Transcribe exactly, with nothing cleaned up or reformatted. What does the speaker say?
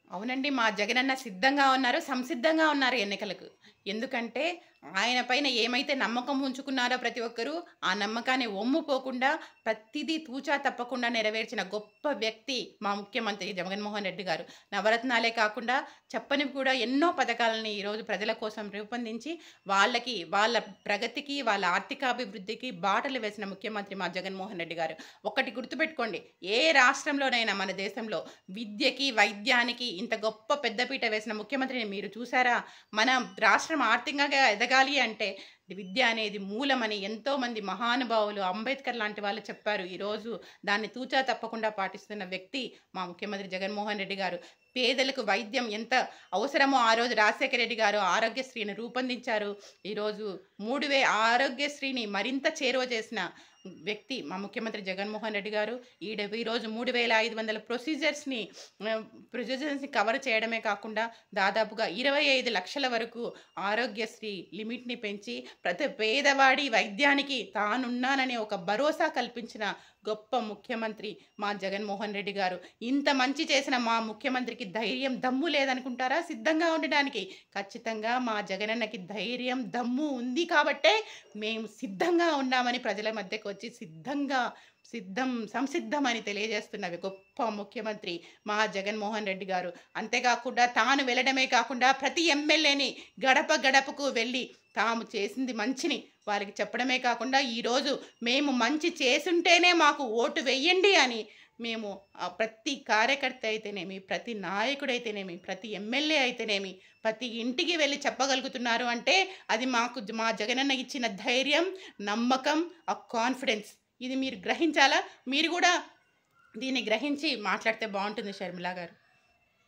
అవునండి. మా జగనన్న సిద్ధంగా ఉన్నారు. సంసిద్ధంగా ఉన్నారు ఎన్నికలకు. ఎందుకంటే ఆయన పైన ఏమైతే నమ్మకం ఉంచుకున్నారో ప్రతి ఒక్కరు, ఆ నమ్మకాన్ని ఒమ్ముపోకుండా ప్రతిదీ తూచా తప్పకుండా నెరవేర్చిన గొప్ప వ్యక్తి మా ముఖ్యమంత్రి జగన్మోహన్ రెడ్డి గారు. నవరత్నాలే కాకుండా చెప్పనివి కూడా ఎన్నో పథకాలని ఈరోజు ప్రజల కోసం రూపొందించి వాళ్ళకి, వాళ్ళ ప్రగతికి, వాళ్ళ ఆర్థికాభివృద్ధికి బాటలు వేసిన ముఖ్యమంత్రి మా జగన్మోహన్ రెడ్డి గారు. ఒకటి గుర్తుపెట్టుకోండి, ఏ రాష్ట్రంలోనైనా మన దేశంలో విద్యకి, వైద్యానికి ఇంత గొప్ప పెద్దపీట వేసిన ముఖ్యమంత్రిని మీరు చూసారా? మన రాష్ట్రం ఆర్థికంగా ఎదగాలి అంటే విద్య అనేది మూలమని ఎంతోమంది మహానుభావులు, అంబేద్కర్ లాంటి వాళ్ళు చెప్పారు. ఈరోజు దాన్ని తూచా తప్పకుండా పాటిస్తున్న వ్యక్తి మా ముఖ్యమంత్రి జగన్మోహన్ రెడ్డి గారు. పేదలకు వైద్యం ఎంత అవసరమో ఆ రోజు రాజశేఖర రెడ్డి గారు ఆరోగ్యశ్రీని రూపొందించారు. ఈరోజు మూడు వే ఆరోగ్యశ్రీని మరింత చేరువ చేసిన వ్యక్తి మా ముఖ్యమంత్రి జగన్మోహన్ రెడ్డి గారు. ఈడ ఈరోజు మూడు వేల ఐదు వందల ప్రొసీజర్స్ని ప్రొసీజర్స్ని కవర్ చేయడమే కాకుండా దాదాపుగా ఇరవై ఐదు లక్షల వరకు ఆరోగ్యశ్రీ లిమిట్ని పెంచి ప్రతి పేదవాడి వైద్యానికి తానున్నానని ఒక భరోసా కల్పించిన గొప్ప ముఖ్యమంత్రి మా జగన్మోహన్ రెడ్డి గారు. ఇంత మంచి చేసిన మా ముఖ్యమంత్రికి ధైర్యం, దమ్ము లేదనుకుంటారా సిద్ధంగా ఉండడానికి? ఖచ్చితంగా మా జగనన్నకి ధైర్యం, దమ్ము ఉంది కాబట్టే మేము సిద్ధంగా ఉన్నామని ప్రజల మధ్యకు వచ్చి సిద్ధంగా సిద్ధం సంసిద్ధమని తెలియజేస్తున్నవి గొప్ప ముఖ్యమంత్రి మా జగన్మోహన్ రెడ్డి గారు. అంతేకాకుండా తాను వెళ్ళడమే కాకుండా ప్రతి ఎమ్మెల్యేని గడప గడపకు వెళ్ళి తాము చేసింది మంచిని వారికి చెప్పడమే కాకుండా ఈరోజు మేము మంచి చేసుంటేనే మాకు ఓటు వెయ్యండి అని మేము ప్రతి కార్యకర్త అయితేనేమి, ప్రతి నాయకుడైతేనేమి, ప్రతి ఎమ్మెల్యే అయితేనేమి ప్రతి ఇంటికి వెళ్ళి చెప్పగలుగుతున్నారు అంటే అది మాకు మా జగనన్న ఇచ్చిన ధైర్యం, నమ్మకం, ఆ కాన్ఫిడెన్స్. ఇది మీరు గ్రహించాలా? మీరు కూడా దీన్ని గ్రహించి మాట్లాడితే బాగుంటుంది షర్మిల గారు.